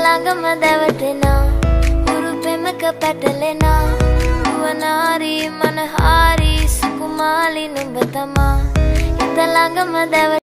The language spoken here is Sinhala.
ළඟම දැවටෙනා උරු පෙමක පැටලෙනා වනාරි මනහාරි සුකුමාලි නුඹ තමා හිත ළඟම දැව